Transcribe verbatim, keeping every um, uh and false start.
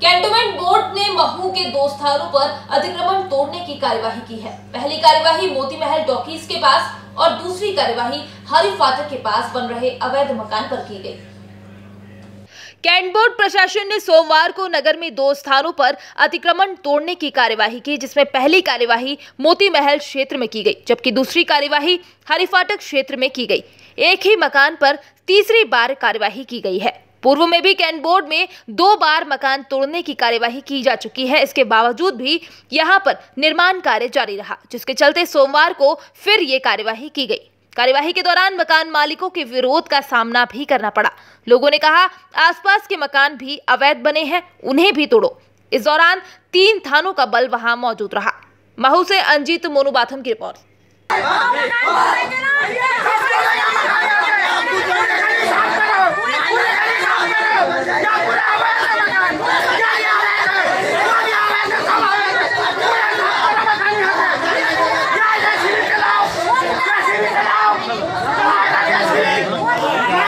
Cantonment board ने महू के दो स्थानों पर अतिक्रमण तोड़ने की कार्यवाही की है। पहली कार्यवाही मोती महल टॉकीज के पास और दूसरी कार्यवाही हरी फाटक के पास बन रहे अवैध मकान पर की गई। कैंट बोर्ड प्रशासन ने सोमवार को नगर में दो स्थानों पर अतिक्रमण तोड़ने की कार्यवाही की, जिसमें पहली कार्यवाही मोती महल क्षेत्र में की गई, जबकि दूसरी कार्यवाही हरी फाटक क्षेत्र में की गई। एक ही मकान पर तीसरी बार कार्यवाही की गई है। पूर्व में भी कैंट बोर्ड में दो बार मकान तोड़ने की कार्यवाही की जा चुकी है। इसके बावजूद भी यहां पर निर्माण कार्य जारी रहा, जिसके चलते सोमवार को फिर ये कार्यवाही की गई। कार्यवाही के दौरान मकान मालिकों के विरोध का सामना भी करना पड़ा। लोगों ने कहा, आसपास के मकान भी अवैध बने हैं, उन्हें भी तोड़ो। इस दौरान तीन थानों का बल वहां मौजूद रहा। महू से अंजित मोनूबाथम की रिपोर्ट।